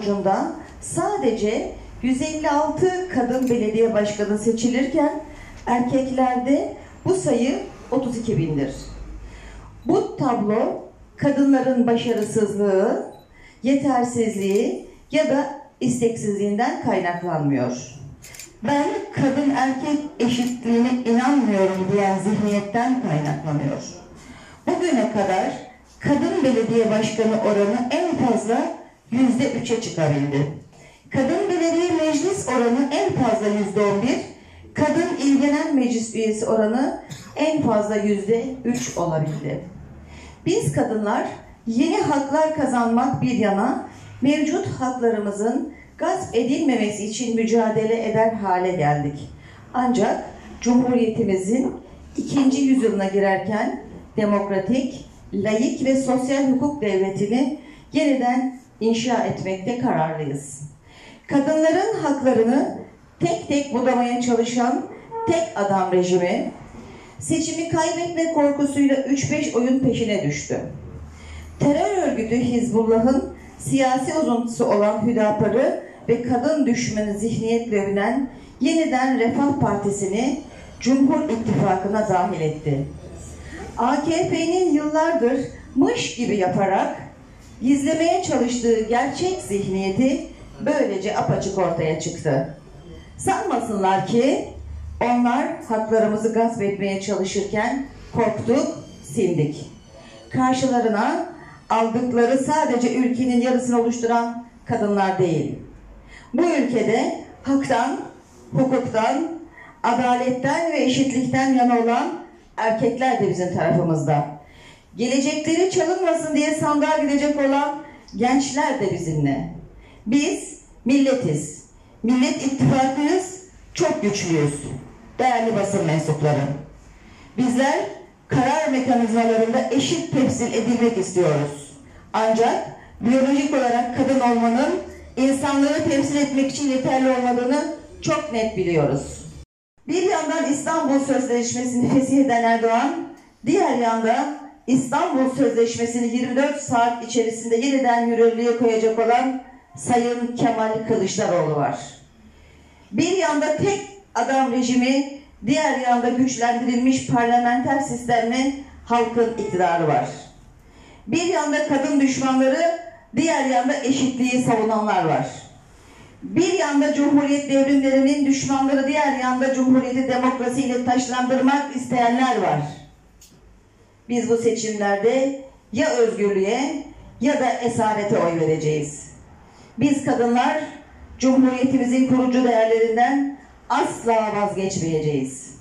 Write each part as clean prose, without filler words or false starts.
sonucunda sadece 156 kadın belediye başkanı seçilirken erkeklerde bu sayı 32 bindir. Bu tablo kadınların başarısızlığı, yetersizliği ya da isteksizliğinden kaynaklanmıyor. Ben kadın erkek eşitliğine inanmıyorum diyen zihniyetten kaynaklanıyor. Bugüne kadar kadın belediye başkanı oranı en fazla %3'e çıkabildi. Kadın belediye meclis oranı en fazla %11, kadın il genel meclis üyesi oranı en fazla %3 olabildi. Biz kadınlar yeni haklar kazanmak bir yana mevcut haklarımızın gasp edilmemesi için mücadele eder hale geldik. Ancak Cumhuriyetimizin 2. yüzyılına girerken demokratik, laik ve sosyal hukuk devletini yeniden inşa etmekte kararlıyız. Kadınların haklarını tek tek budamaya çalışan tek adam rejimi, seçimi kaybetme korkusuyla 3-5 oyun peşine düştü. Terör örgütü Hizbullah'ın siyasi uzuntusu olan Hüdapar'ı ve kadın düşmanı zihniyetle övünen Yeniden Refah Partisi'ni Cumhur İttifakı'na dahil etti. AKP'nin yıllardır mış gibi yaparak gizlemeye çalıştığı gerçek zihniyeti böylece apaçık ortaya çıktı. Sanmasınlar ki onlar haklarımızı gasp etmeye çalışırken korktuk, sindik. Karşılarına aldıkları sadece ülkenin yarısını oluşturan kadınlar değil. Bu ülkede haktan, hukuktan, adaletten ve eşitlikten yana olan erkekler de bizim tarafımızda. Gelecekleri çalınmasın diye sandığa gidecek olan gençler de bizimle. Biz milletiz. Millet İttifakıyız, çok güçlüyüz. Değerli basın mensupları. Bizler karar mekanizmalarında eşit temsil edilmek istiyoruz. Ancak biyolojik olarak kadın olmanın insanları temsil etmek için yeterli olmadığını çok net biliyoruz. Bir yandan İstanbul Sözleşmesi'ni fesih eden Erdoğan, diğer yanda İstanbul Sözleşmesi'ni 24 saat içerisinde yeniden yürürlüğe koyacak olan Sayın Kemal Kılıçdaroğlu var. Bir yanda tek adam rejimi, diğer yanda güçlendirilmiş parlamenter sistemli halkın iktidarı var. Bir yanda kadın düşmanları, diğer yanda eşitliği savunanlar var. Bir yanda Cumhuriyet devrimlerinin düşmanları, diğer yanda Cumhuriyeti demokrasiyle taşlandırmak isteyenler var. Biz bu seçimlerde ya özgürlüğe ya da esarete oy vereceğiz. Biz kadınlar Cumhuriyetimizin kurucu değerlerinden asla vazgeçmeyeceğiz.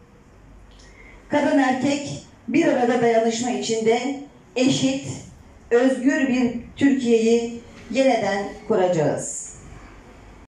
Kadın erkek bir arada dayanışma içinde eşit, özgür bir Türkiye'yi yeniden kuracağız.